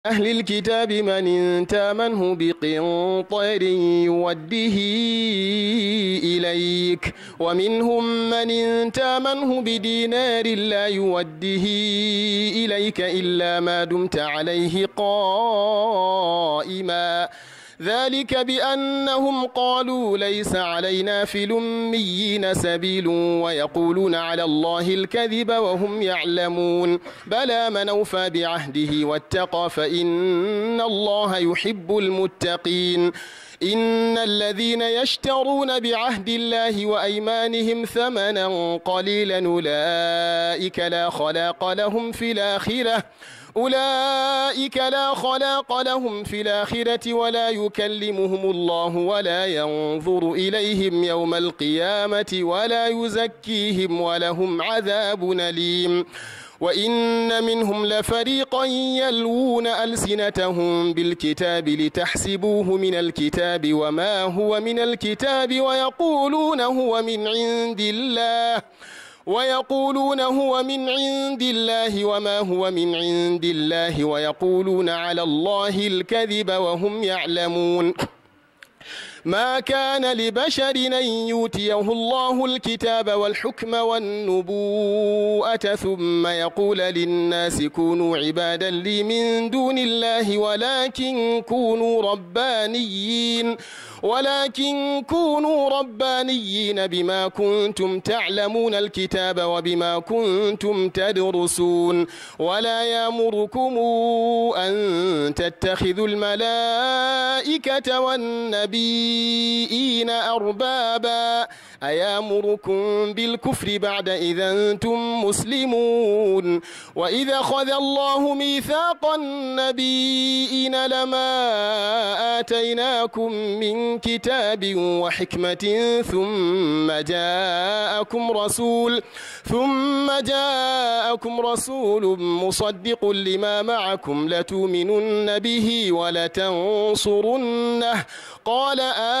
أهل الكتاب من تامنه بقنطار يوده إليك ومنهم من تامنه بدينار لا يوده إليك إلا ما دمت عليه قائما ذلك بأنهم قالوا ليس علينا في الأميين سبيل ويقولون على الله الكذب وهم يعلمون بلى من أوفى بعهده واتقى فإن الله يحب المتقين إن الذين يشترون بعهد الله وأيمانهم ثمنا قليلا أولئك لا خلاق لهم في الآخرة ولا يكلمهم الله ولا ينظر إليهم يوم القيامة ولا يزكيهم ولهم عذاب أليم وإن منهم لفريقا يلوون ألسنتهم بالكتاب لتحسبوه من الكتاب وما هو من الكتاب ويقولون هو من عند الله وما هو من عند الله ويقولون على الله الكذب وهم يعلمون ما كان لبشر أن يؤتيه الله الكتاب والحكم والنبوءة ثم يقول للناس كونوا عبادا لي من دون الله ولكن كونوا ربانيين بما كنتم تعلمون الكتاب وبما كنتم تدرسون ولا يأمركم أن تتخذوا الملائكة والنبيين أربابا أيامركم بالكفر بعد إذا أنتم مسلمون وإذا أخذ الله ميثاق النبيين لما آتيناكم من كتاب وحكمة ثم جاءكم رسول مصدق لما معكم لتؤمنن به ولتنصرنه قال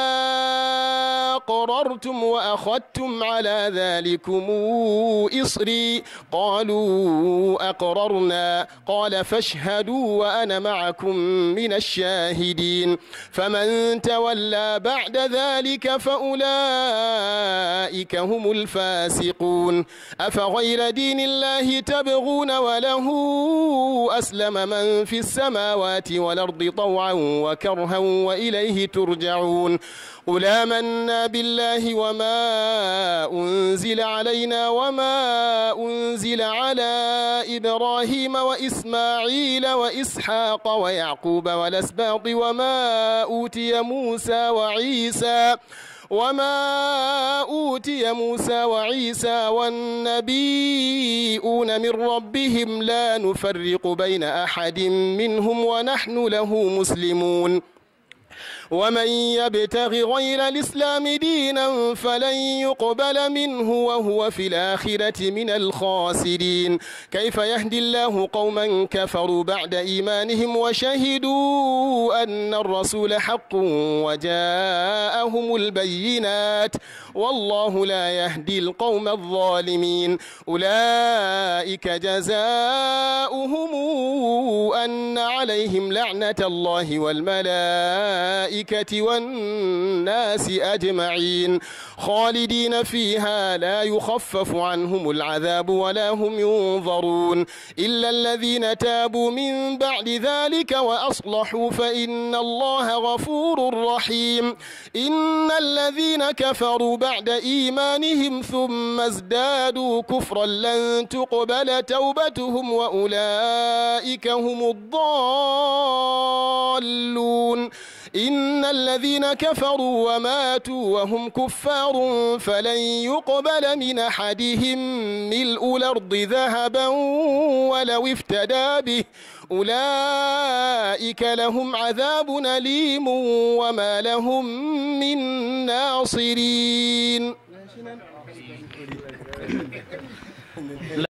أقررتم وأخذتم على ذلكم إصري قالوا أقررنا قال فاشهدوا وأنا معكم من الشاهدين فمن تولى بعد ذلك فأولئك هم الفاسقون أفغير دين الله تبغون وله أسلم من في السماوات والأرض طوعا وكرها وإليه ترجعون قل آمنا بالله وما أنزل علينا وما أنزل على إبراهيم وإسماعيل وإسحاق ويعقوب والأسباط وما أوتي موسى وعيسى والنبيون من ربهم لا نفرق بين أحد منهم ونحن له مسلمون ومن يبتغ غير الإسلام دينا فلن يقبل منه وهو في الآخرة من الخاسرين كيف يهدي الله قوما كفروا بعد إيمانهم وشهدوا أن الرسول حق وجاءهم البينات والله لا يهدي القوم الظالمين أولئك جزاؤهم أن عليهم لعنة الله والملائكة والناس أجمعين خالدين فيها لا يخفف عنهم العذاب ولا هم ينظرون إلا الذين تابوا من بعد ذلك وأصلحوا فإن الله غفور رحيم إن الذين كفروا بعد إيمانهم ثم ازدادوا كفرا لن تقبل توبتهم وأولئك هم الضالون إن الذين كفروا وماتوا وهم كفار فلن يقبل من أحدهم ملء الأرض ذهبا ولو افتدى به أولئك لهم عذاب أليم وما لهم من ناصرين